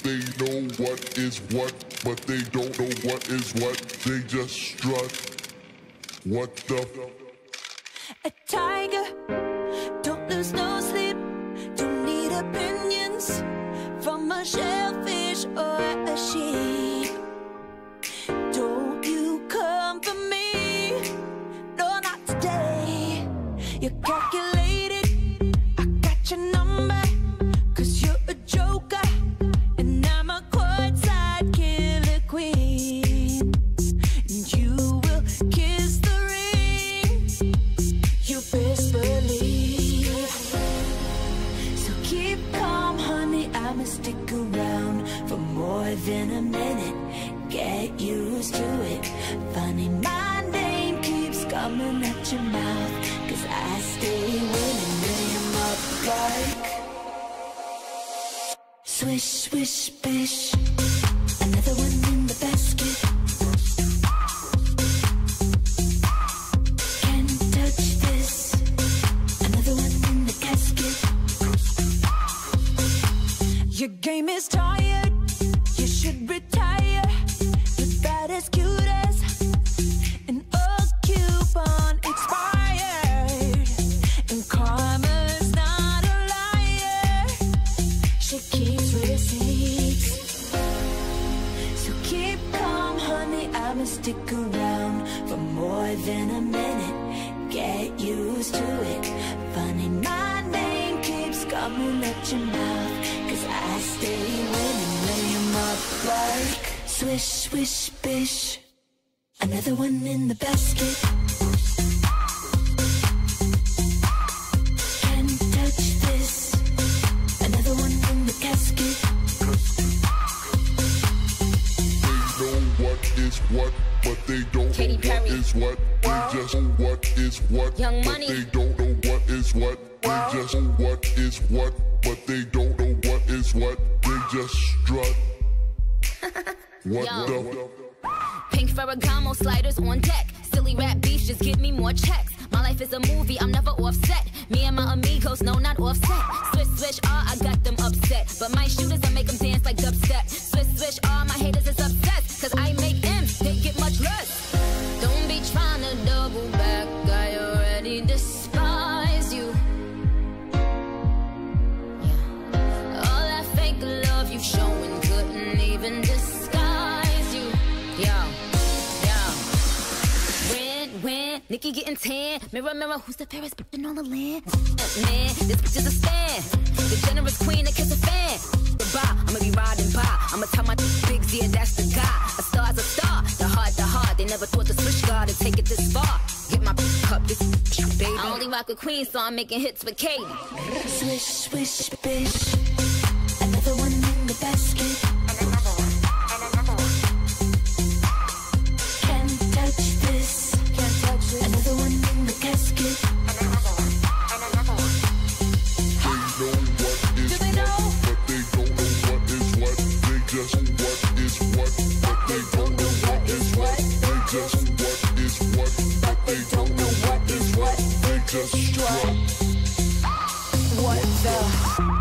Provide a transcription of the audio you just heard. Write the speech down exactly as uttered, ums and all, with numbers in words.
they know what is what, but they don't know what is what. They just strut. What the f? A tiger, don't lose no sleep. Don't need opinions from a shellfish or a sheep. Don't you come for me, no, not today. You're calculated, I got your number, cause you're a joker, and I'm a courtside killer queen. And you will kiss the ring, you best believe. So keep calm, honey, I'ma stick around for more than a minute. Get used to it. Funny, my name keeps coming at your mouth, cause I stay winning. Name up like swish, swish, bish. Another one in the basket. Can't touch this. Another one in the casket. Your game is tired, you should retire. You're about as cute as an old coupon expired. And karma's not a liar, she keeps receipts. So keep calm, honey, I'ma stick around for more than a minute. Get used to it. Funny, my name keeps coming at your mouth, cause I stay winning. Lay 'em up like swish, swish, bish. Another one in the basket. Can't touch this. Another one in the casket. They know what is what, but they don't Katy know Perry. what is what. They just know what is what, Young but Money. they don't know what is what. They just know what is what, but they don't know what is what. They just strut. What Yo. the? Pink Ferragamo sliders on deck. Silly rap beef, just give me more checks. My life is a movie, I'm never offset. Me and my amigos, no, not offset. Swish, swish, ah, I got them upset. But my shooters, I make them dance like dubstep. Swish, swish, ah, my haters is obsessed. Cause I make M's, they get much less. Don't be trying to double back, I already despise you. Yeah. All that fake love you showing couldn't even disguise you. Yo, yo. When, when, Nicki getting tan. Mirror, mirror, who's the fairest bitch on the land? Man, this bitch is a stan. The generous queen that kiss a fan. The bar, I'ma be riding by. I'ma tell my big Z, that's the guy. A star's a star, the heart, the heart. They never thought the Swish God would take it this far. Get my cup, this baby. I only rock with queen, so I'm making hits with Katy. Swish, swish, bish. Another one in the basket. Can't touch this. Can't touch this. Another one in the casket. They know what is what, but they don't know what is what. They just know what is what, but they don't know what is what. They just know what is what, but they don't know what is what. They just strut. What the?